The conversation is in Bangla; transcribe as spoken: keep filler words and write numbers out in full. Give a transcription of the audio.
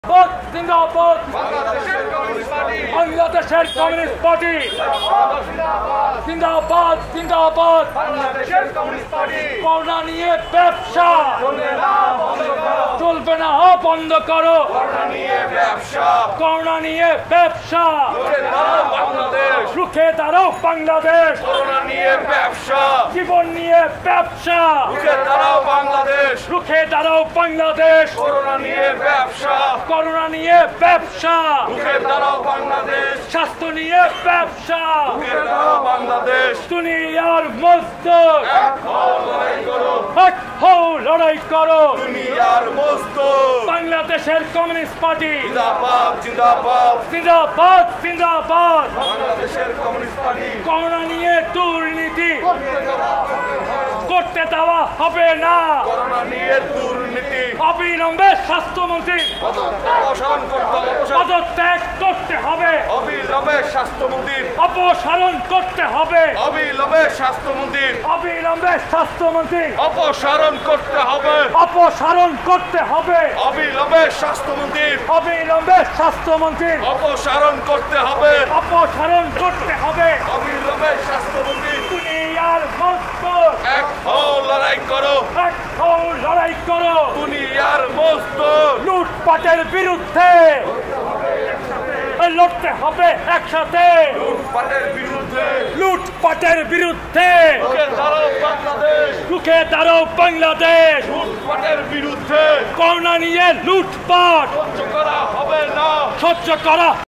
জিন্দাবাদ বাংলাদেশের কমিউনিস্ট পার্টি জিন্দাবাদ জিন্দাবাদ করোনা নিয়ে ব্যবসা চলবে না বন্ধ করো করোনা নিয়ে ব্যবসা রুখে দাঁড়াও বাংলাদেশ করোনা নিয়ে ব্যবসা জীবন নিয়ে ব্যবসা রুখে দাঁড়াও বাংলাদেশ রুখে দাঁড়াও বাংলাদেশ করোনা নিয়ে ব্যবসা করোনা নিয়ে ব্যবসা রুখে দাঁড়াও বাংলাদেশ স্বাস্থ্য নিয়ে ব্যবসা রুখে দাঁড়াও বাংলাদেশ দুনিয়ার মজদুর এক হও লড়াই করো এক হও লড়াই করো দুনিয়ার মজদুর বাংলাদেশের কমিউনিস্ট পার্টি জিন্দাবাদ জিন্দাবাদ জিন্দাবাদ জিন্দাবাদ বাংলাদেশের কমিউনিস্ট পার্টি করোনা নিয়ে দুর্নীতি করতে দেওয়া হবে না করোনা নিয়ে দুর্নীতি অবিলম্বে স্বাস্থ্যমন্ত্রী অপসারণ করতে হবে পদত্যাগ করতে হবে অবিলম্বে স্বাস্থ্যমন্ত্রীর অপসারণ করতে হবে অবিলম্বে স্বাস্থ্যমন্ত্রীর অবিলম্বে স্বাস্থ্যমন্ত্রী অপসারণ করতে হবে অপসারণ করতে হবে অবিলম্বে স্বাস্থ্যমন্ত্রীর অবিলম্বে স্বাস্থ্যমন্ত্রী অপসারণ করতে হবে অপসারণ করতে হবে অবিলম্বে স্বাস্থ্যমন্ত্রী দুনিয়ার মজদুর এক হও লড়াই করো এক হও লড়াই করো দুনিয়ার মজদুর লুটপাটের বিরুদ্ধে লড়তে হবে একসাথে লুটপাটের বিরুদ্ধে লুটপাটের বিরুদ্ধে রুখে দাঁড়াও বাংলাদেশ রুখে দাঁড়াও বাংলাদেশ লুটপাটের বিরুদ্ধে করোনা নিয়ে লুটপাট সহ্য করা হবে না সহ্য করা